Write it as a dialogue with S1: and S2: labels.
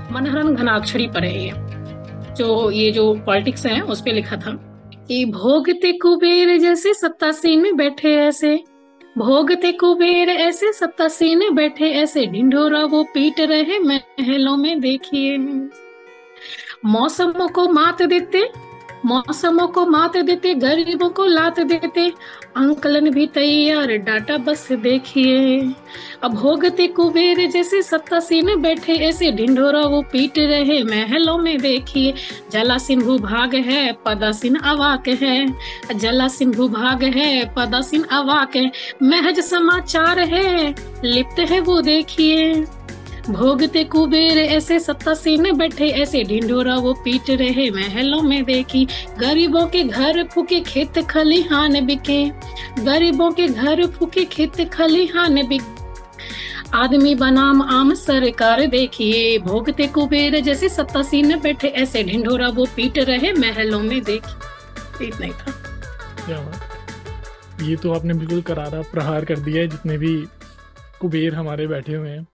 S1: मनहरन घनाक्षरी पर है ये। ये जो पॉलिटिक्स है उस पे लिखा था कि भोगते कुबेर जैसे सत्तासीन में बैठे ऐसे, भोगते कुबेर ऐसे सत्तासीन में बैठे ऐसे, ढिंढोरा वो पीट रहे महलों में देखिए। मौसमों को मात देते, मौसमों को मात देते, गरीबों को लात देते, अंकलन भी तैयार डाटा बस देखिए। अब भोगते कुबेर जैसे सत्तासीन बैठे ऐसे, ढिंढोरा वो पीट रहे महलों में देखिए। जलासीन भूभाग है पदासीन अवाक है, जलासीन भूभाग है पदासीन अवाक है, महज समाचार है लिप्त है वो देखिए। भोगते कुबेर ऐसे सत्तासीन बैठे ऐसे, ढिंढोरा वो पीट रहे महलों में देखी। गरीबों के घर फूके खेत खलिहान बिके, गरीबों के घर फूके खेत खलिहान बिके, आदमी बनाम आम सरकार देखिए। भोगते कुबेर जैसे सत्तासीन बैठे ऐसे, ढिंढोरा वो पीट रहे महलों में देखी। इतना ही था।
S2: क्या बात। ये तो आपने बिल्कुल करारा प्रहार कर दिया है जितने भी कुबेर हमारे बैठे हुए हैं।